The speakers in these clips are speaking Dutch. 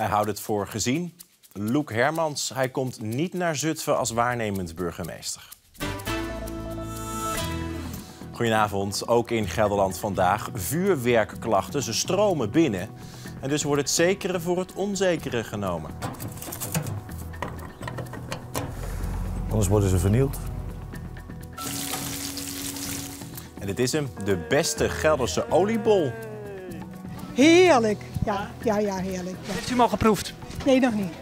Hij houdt het voor gezien. Loek Hermans, hij komt niet naar Zutphen als waarnemend burgemeester. Goedenavond, ook in Gelderland vandaag. Vuurwerkklachten, ze stromen binnen. En dus wordt het zekere voor het onzekere genomen. Anders worden ze vernield. En dit is hem, de beste Gelderse oliebol. Heerlijk. Ja, heerlijk. Ja. Heeft u hem al geproefd? Nee, nog niet.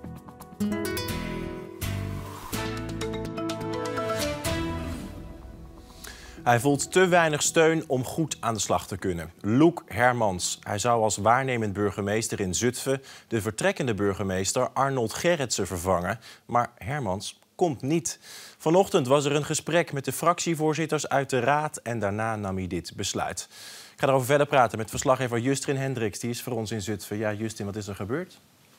Hij voelt te weinig steun om goed aan de slag te kunnen. Loek Hermans. Hij zou als waarnemend burgemeester in Zutphen de vertrekkende burgemeester Arnold Gerritsen vervangen. Maar Hermans komt niet. Vanochtend was er een gesprek met de fractievoorzitters uit de raad en daarna nam hij dit besluit. Ik ga erover verder praten met verslaggever Justin Hendricks. Die is voor ons in Zutphen. Ja, Justin, wat is er gebeurd?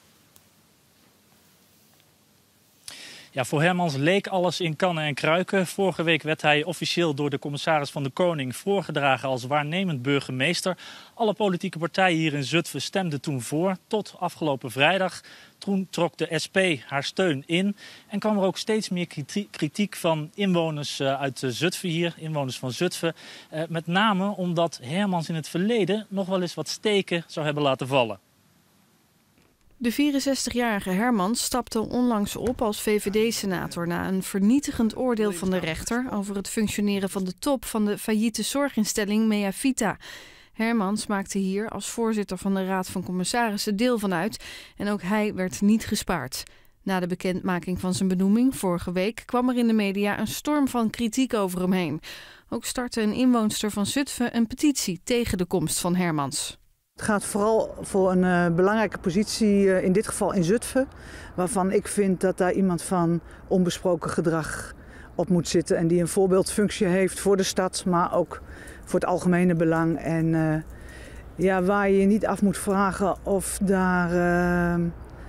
Ja, voor Hermans leek alles in kannen en kruiken. Vorige week werd hij officieel door de commissaris van de Koning voorgedragen als waarnemend burgemeester. Alle politieke partijen hier in Zutphen stemden toen voor, tot afgelopen vrijdag. Toen trok de SP haar steun in en kwam er ook steeds meer kritiek van inwoners uit Zutphen hier, inwoners van Zutphen. Met name omdat Hermans in het verleden nog wel eens wat steken zou hebben laten vallen. De 64-jarige Hermans stapte onlangs op als VVD-senator na een vernietigend oordeel van de rechter over het functioneren van de top van de failliete zorginstelling Meavita. Hermans maakte hier als voorzitter van de Raad van Commissarissen deel van uit en ook hij werd niet gespaard. Na de bekendmaking van zijn benoeming vorige week kwam er in de media een storm van kritiek over hem heen. Ook startte een inwoonster van Zutphen een petitie tegen de komst van Hermans. Het gaat vooral voor een belangrijke positie, in dit geval in Zutphen, waarvan ik vind dat daar iemand van onbesproken gedrag op moet zitten en die een voorbeeldfunctie heeft voor de stad, maar ook voor het algemene belang. En waar je je niet af moet vragen of daar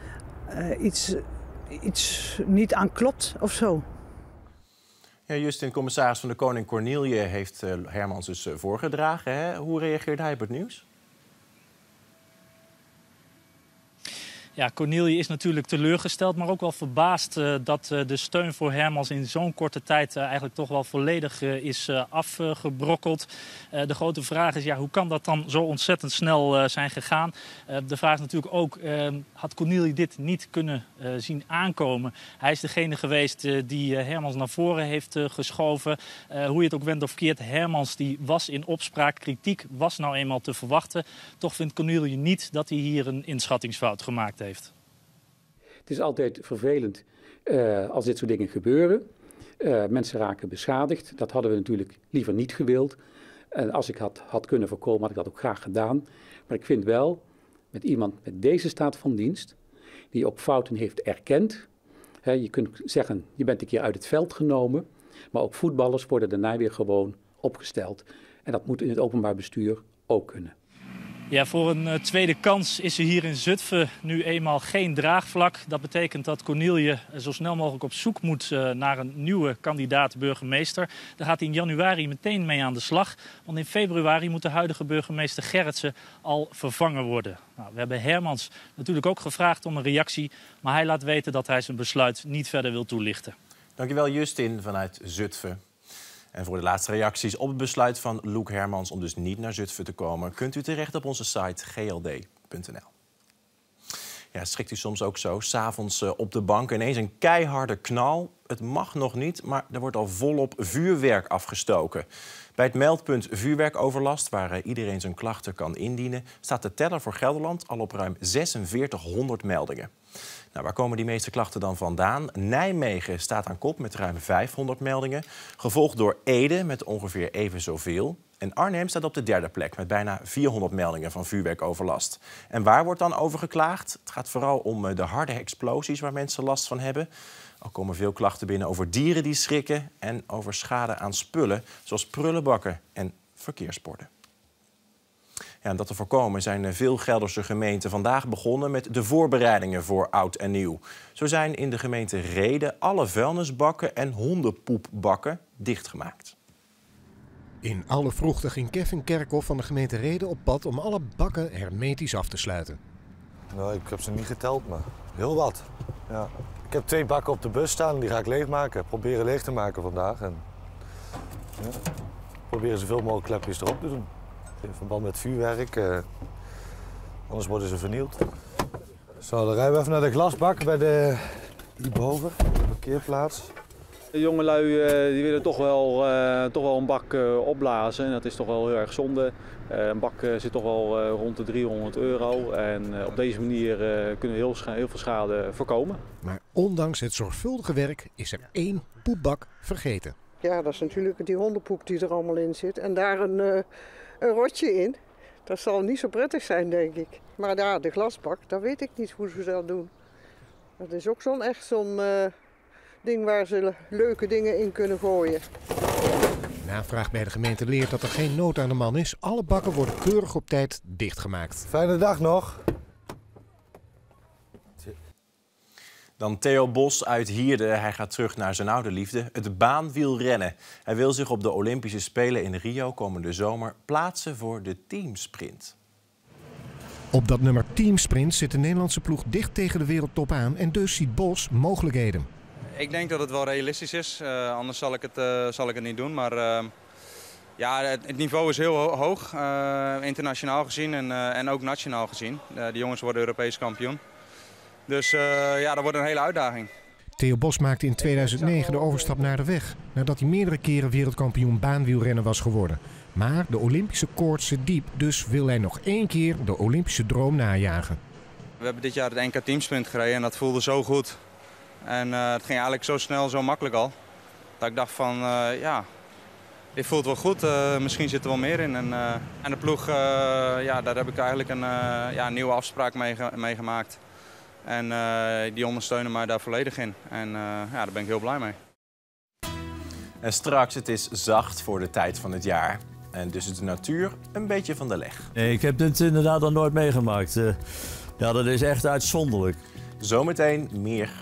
iets niet aan klopt of zo. Ja, Justin, commissaris van de Koning Cornelie heeft Hermans dus voorgedragen. Hè? Hoe reageerde hij op het nieuws? Ja, Cornelie is natuurlijk teleurgesteld, maar ook wel verbaasd dat de steun voor Hermans in zo'n korte tijd eigenlijk toch wel volledig is afgebrokkeld. De grote vraag is, hoe kan dat dan zo ontzettend snel zijn gegaan? De vraag is natuurlijk ook, had Cornelie dit niet kunnen zien aankomen? Hij is degene geweest die Hermans naar voren heeft geschoven. Hoe je het ook wendt of keert, Hermans die was in opspraak. Kritiek was nou eenmaal te verwachten. Toch vindt Cornelie niet dat hij hier een inschattingsfout gemaakt heeft. Het is altijd vervelend als dit soort dingen gebeuren. Mensen raken beschadigd. Dat hadden we natuurlijk liever niet gewild. En als ik had kunnen voorkomen, had ik dat ook graag gedaan. Maar ik vind wel, met iemand met deze staat van dienst, die ook fouten heeft erkend. Je kunt zeggen, je bent een keer uit het veld genomen. Maar ook voetballers worden daarna weer gewoon opgesteld. En dat moet in het openbaar bestuur ook kunnen. Ja, voor een tweede kans is er hier in Zutphen nu eenmaal geen draagvlak. Dat betekent dat Cornelie zo snel mogelijk op zoek moet naar een nieuwe kandidaat burgemeester. Daar gaat hij in januari meteen mee aan de slag. Want in februari moet de huidige burgemeester Gerritsen al vervangen worden. Nou, we hebben Hermans natuurlijk ook gevraagd om een reactie. Maar hij laat weten dat hij zijn besluit niet verder wil toelichten. Dankjewel Justin vanuit Zutphen. En voor de laatste reacties op het besluit van Loek Hermans om dus niet naar Zutphen te komen, kunt u terecht op onze site gld.nl. Ja, schrikt u soms ook zo, 's avonds op de bank ineens een keiharde knal. Het mag nog niet, maar er wordt al volop vuurwerk afgestoken. Bij het meldpunt vuurwerkoverlast, waar iedereen zijn klachten kan indienen, staat de teller voor Gelderland al op ruim 4600 meldingen. Nou, waar komen die meeste klachten dan vandaan? Nijmegen staat aan kop met ruim 500 meldingen, gevolgd door Ede met ongeveer even zoveel. En Arnhem staat op de derde plek met bijna 400 meldingen van vuurwerkoverlast. En waar wordt dan over geklaagd? Het gaat vooral om de harde explosies waar mensen last van hebben. Ook komen veel klachten binnen over dieren die schrikken en over schade aan spullen, zoals prullenbakken en verkeersborden. Ja, en dat te voorkomen zijn veel Gelderse gemeenten vandaag begonnen met de voorbereidingen voor oud en nieuw. Zo zijn in de gemeente Rheden alle vuilnisbakken en hondenpoepbakken dichtgemaakt. In alle vroegte ging Kevin Kerkhoff van de gemeente Rheden op pad om alle bakken hermetisch af te sluiten. Nou, ik heb ze niet geteld, maar heel wat. Ja. Ik heb 2 bakken op de bus staan, die ga ik leegmaken. Proberen leeg te maken vandaag. En ja, proberen zoveel mogelijk klepjes erop te doen. In verband met vuurwerk, anders worden ze vernield. Zo, dan rijden we even naar de glasbak bij hierboven, de parkeerplaats. De jongelui die willen toch wel een bak opblazen en dat is toch wel heel erg zonde. Een bak zit toch wel rond de €300 en op deze manier kunnen we heel veel schade voorkomen. Maar ondanks het zorgvuldige werk is er 1 poepbak vergeten. Ja, dat is natuurlijk die hondenpoep die er allemaal in zit en daar een rotje in. Dat zal niet zo prettig zijn, denk ik. Maar ja, de glasbak, daar weet ik niet hoe ze dat doen. Dat is ook zo'n ding waar ze leuke dingen in kunnen gooien. Navraag bij de gemeente leert dat er geen nood aan de man is. Alle bakken worden keurig op tijd dichtgemaakt. Fijne dag nog. Dan Theo Bos uit Hierde. Hij gaat terug naar zijn oude liefde, het baanwielrennen. Hij wil zich op de Olympische Spelen in Rio komende zomer plaatsen voor de teamsprint. Op dat nummer teamsprint zit de Nederlandse ploeg dicht tegen de wereldtop aan en dus ziet Bos mogelijkheden. Ik denk dat het wel realistisch is, anders zal ik het niet doen. Maar ja, het niveau is heel hoog, internationaal gezien en ook nationaal gezien. De jongens worden Europees kampioen. Dus ja, dat wordt een hele uitdaging. Theo Bos maakte in 2009 de overstap naar de weg, nadat hij meerdere keren wereldkampioen baanwielrennen was geworden. Maar de Olympische koorts zit diep, dus wil hij nog 1 keer de Olympische droom najagen. We hebben dit jaar het NK Teamsprint gereden en dat voelde zo goed. En het ging eigenlijk zo snel, zo makkelijk al. Dat ik dacht van, ja, dit voelt wel goed, misschien zit er wel meer in. En de ploeg, ja, daar heb ik eigenlijk een nieuwe afspraak mee gemaakt. En die ondersteunen mij daar volledig in. En ja, daar ben ik heel blij mee. En straks, het is zacht voor de tijd van het jaar. En dus is de natuur een beetje van de leg. Nee, ik heb dit inderdaad nog nooit meegemaakt. Ja, dat is echt uitzonderlijk. Zometeen meer.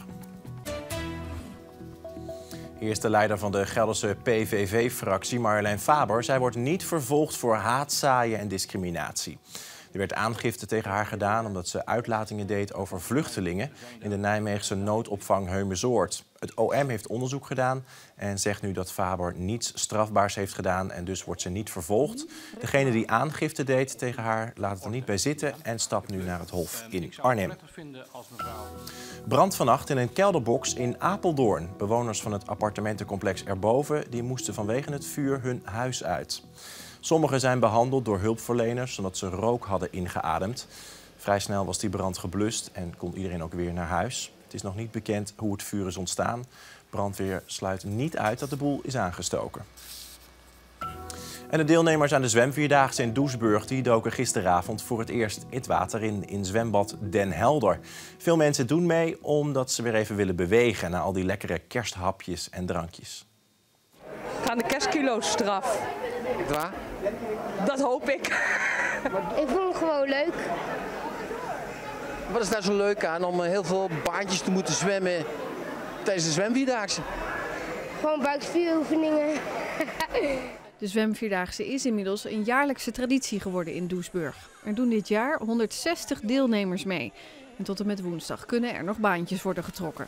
Eerste leider van de Gelderse PVV-fractie, Marjolein Faber. Zij wordt niet vervolgd voor haatzaaien en discriminatie. Er werd aangifte tegen haar gedaan omdat ze uitlatingen deed over vluchtelingen in de Nijmeegse noodopvang Heumezoord. Het OM heeft onderzoek gedaan en zegt nu dat Faber niets strafbaars heeft gedaan en dus wordt ze niet vervolgd. Degene die aangifte deed tegen haar laat het er niet bij zitten en stapt nu naar het Hof in Arnhem. Brand vannacht in een kelderbox in Apeldoorn. Bewoners van het appartementencomplex erboven die moesten vanwege het vuur hun huis uit. Sommigen zijn behandeld door hulpverleners omdat ze rook hadden ingeademd. Vrij snel was die brand geblust en kon iedereen ook weer naar huis. Het is nog niet bekend hoe het vuur is ontstaan. Brandweer sluit niet uit dat de boel is aangestoken. En de deelnemers aan de zwemvierdaagse in Doesburg die doken gisteravond voor het eerst het water in zwembad Den Helder. Veel mensen doen mee omdat ze weer even willen bewegen na al die lekkere kersthapjes en drankjes. Gaan de kerstkilo's eraf? Waar? Dat hoop ik. Ik vond het gewoon leuk. Wat is daar zo leuk aan om heel veel baantjes te moeten zwemmen tijdens de zwemvierdaagse? Gewoon buikspieroefeningen. De zwemvierdaagse is inmiddels een jaarlijkse traditie geworden in Doesburg. Er doen dit jaar 160 deelnemers mee. En tot en met woensdag kunnen er nog baantjes worden getrokken.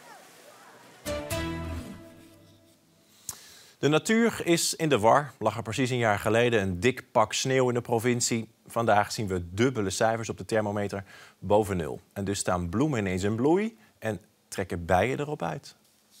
De natuur is in de war. Lag er precies een jaar geleden een dik pak sneeuw in de provincie. Vandaag zien we dubbele cijfers op de thermometer boven nul. En dus staan bloemen ineens in bloei en trekken bijen erop uit.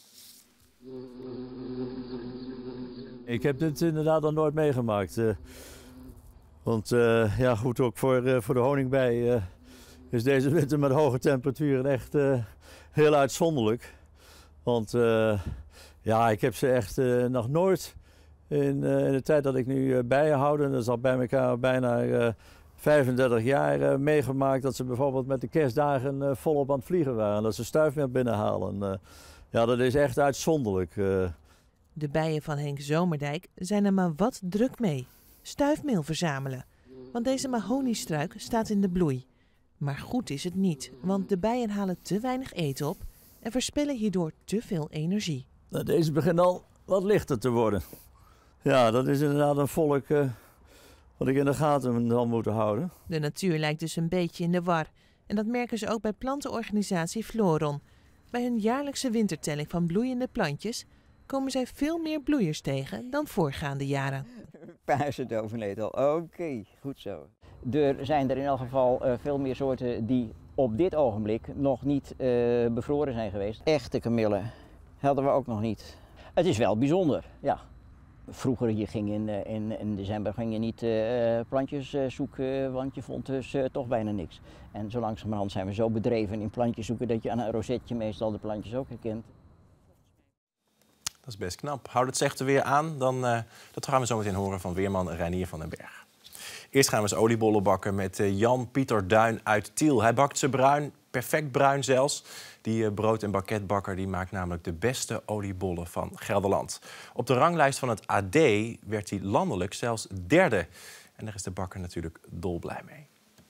Ik heb dit inderdaad nog nooit meegemaakt. Want ja, goed, ook voor de honingbij is deze winter met hoge temperaturen echt heel uitzonderlijk. Want ja, ik heb ze echt nog nooit in de tijd dat ik nu bijen houd, en dat is al bij elkaar bijna 35 jaar meegemaakt, dat ze bijvoorbeeld met de kerstdagen volop aan het vliegen waren. Dat ze stuifmeel binnenhalen. Ja, dat is echt uitzonderlijk. De bijen van Henk Zomerdijk zijn er maar wat druk mee. Stuifmeel verzamelen. Want deze mahoniestruik staat in de bloei. Maar goed is het niet, want de bijen halen te weinig eten op en verspillen hierdoor te veel energie. Deze begint al wat lichter te worden. Ja, dat is inderdaad een volk wat ik in de gaten zal moeten houden. De natuur lijkt dus een beetje in de war. En dat merken ze ook bij plantenorganisatie Floron. Bij hun jaarlijkse wintertelling van bloeiende plantjes komen zij veel meer bloeiers tegen dan voorgaande jaren. Paarsendovennetel, oké, goed zo. Er zijn er in elk geval veel meer soorten die op dit ogenblik nog niet bevroren zijn geweest. Echte kamillen hadden we ook nog niet. Het is wel bijzonder, ja. Vroeger in december ging je niet plantjes zoeken, want je vond dus toch bijna niks. En zo langzamerhand zijn we zo bedreven in plantjes zoeken dat je aan een rosetje meestal de plantjes ook herkent. Dat is best knap. Houd het slechte weer aan, dat gaan we zo meteen horen van weerman Reinier van den Berg. Eerst gaan we eens oliebollen bakken met Jan-Pieter Duin uit Tiel. Hij bakt ze bruin, perfect bruin zelfs. Die brood- en banketbakker die maakt namelijk de beste oliebollen van Gelderland. Op de ranglijst van het AD werd hij landelijk zelfs derde. En daar is de bakker natuurlijk dolblij mee.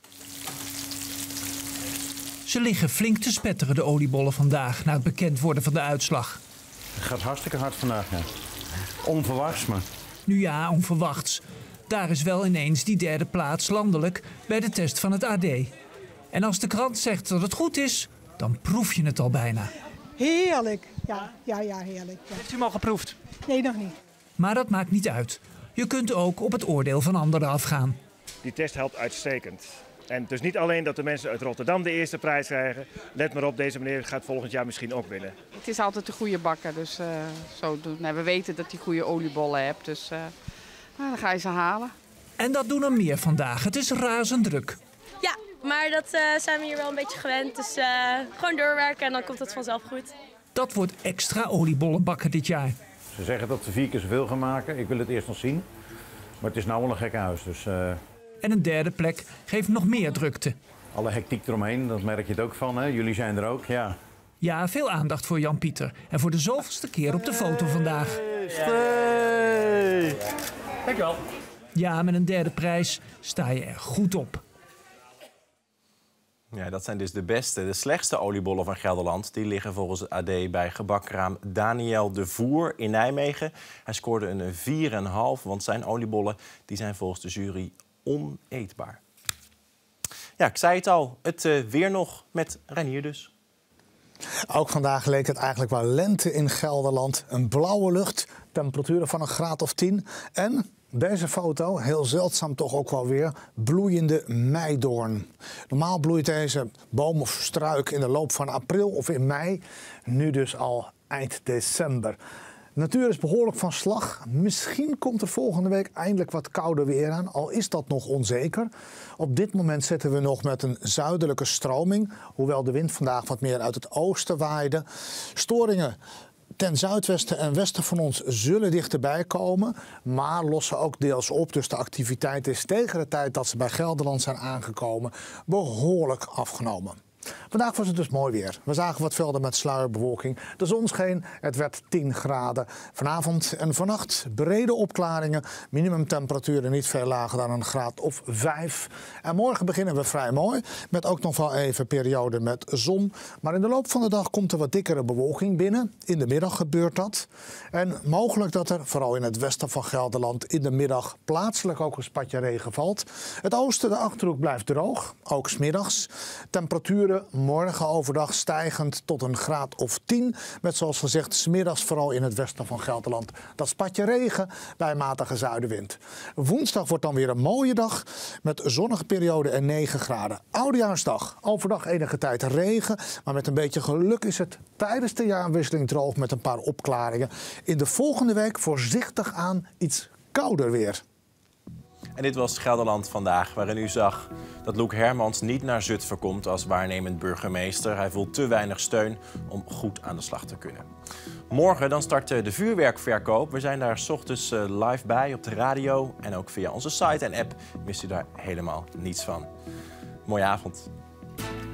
Ze liggen flink te spetteren, de oliebollen vandaag, na het bekend worden van de uitslag. Het gaat hartstikke hard vandaag, ja. Onverwachts, maar... Nu ja, onverwachts. Daar is wel ineens die derde plaats landelijk bij de test van het AD. En als de krant zegt dat het goed is, dan proef je het al bijna. Heerlijk. Ja, heerlijk. Ja. Heeft u hem al geproefd? Nee, nog niet. Maar dat maakt niet uit. Je kunt ook op het oordeel van anderen afgaan. Die test helpt uitstekend. En dus niet alleen dat de mensen uit Rotterdam de eerste prijs krijgen. Let maar op, deze meneer gaat volgend jaar misschien ook winnen. Het is altijd een goede bakker, dus zo doen. Nou, we weten dat hij goede oliebollen hebt, dus dan ga je ze halen. En dat doen er meer vandaag. Het is razend druk. Ja, maar dat zijn we hier wel een beetje gewend. Dus gewoon doorwerken en dan komt het vanzelf goed. Dat wordt extra oliebollen bakken dit jaar. Ze zeggen dat ze 4 keer zoveel gaan maken. Ik wil het eerst nog zien. Maar het is nou wel een gek huis, dus... En een derde plek geeft nog meer drukte. Alle hectiek eromheen, dat merk je het ook van, hè? Jullie zijn er ook, ja. Ja, veel aandacht voor Jan-Pieter. En voor de zoveelste keer op de foto vandaag. Dankjewel. Ja, met een derde prijs sta je er goed op. Ja, dat zijn dus de beste. De slechtste oliebollen van Gelderland die liggen volgens het AD bij gebakkraam Daniel de Voer in Nijmegen. Hij scoorde een 4,5, want zijn oliebollen die zijn volgens de jury oneetbaar. Ja, ik zei het al, het weer nog met Reinier dus. Ook vandaag leek het eigenlijk wel lente in Gelderland. Een blauwe lucht, temperaturen van een graad of 10 en... Deze foto, heel zeldzaam toch ook wel weer, bloeiende meidoorn. Normaal bloeit deze boom of struik in de loop van april of in mei. Nu dus al eind december. De natuur is behoorlijk van slag. Misschien komt er volgende week eindelijk wat kouder weer aan, al is dat nog onzeker. Op dit moment zitten we nog met een zuidelijke stroming, hoewel de wind vandaag wat meer uit het oosten waaide. Storingen ten zuidwesten en westen van ons zullen dichterbij komen, maar lossen ook deels op. Dus de activiteit is tegen de tijd dat ze bij Gelderland zijn aangekomen behoorlijk afgenomen. Vandaag was het dus mooi weer. We zagen wat velden met sluierbewolking. De zon scheen, het werd 10 graden. Vanavond en vannacht brede opklaringen. Minimumtemperaturen niet veel lager dan een graad of 5. En morgen beginnen we vrij mooi. Met ook nog wel even periode met zon. Maar in de loop van de dag komt er wat dikkere bewolking binnen. In de middag gebeurt dat. En mogelijk dat er, vooral in het westen van Gelderland, in de middag plaatselijk ook een spatje regen valt. Het oosten, de Achterhoek, blijft droog. Ook 's middags. Temperaturen morgen overdag stijgend tot een graad of 10. Met zoals gezegd 's middags vooral in het westen van Gelderland dat spatje regen bij matige zuidenwind. Woensdag wordt dan weer een mooie dag met zonnige periode en 9 graden. Oudejaarsdag, overdag enige tijd regen. Maar met een beetje geluk is het tijdens de jaarwisseling droog met een paar opklaringen. In de volgende week voorzichtig aan iets kouder weer. En dit was Gelderland vandaag, waarin u zag dat Loek Hermans niet naar Zutphen komt als waarnemend burgemeester. Hij voelt te weinig steun om goed aan de slag te kunnen. Morgen dan start de vuurwerkverkoop. We zijn daar 's ochtends live bij op de radio en ook via onze site en app mist u daar helemaal niets van. Mooie avond.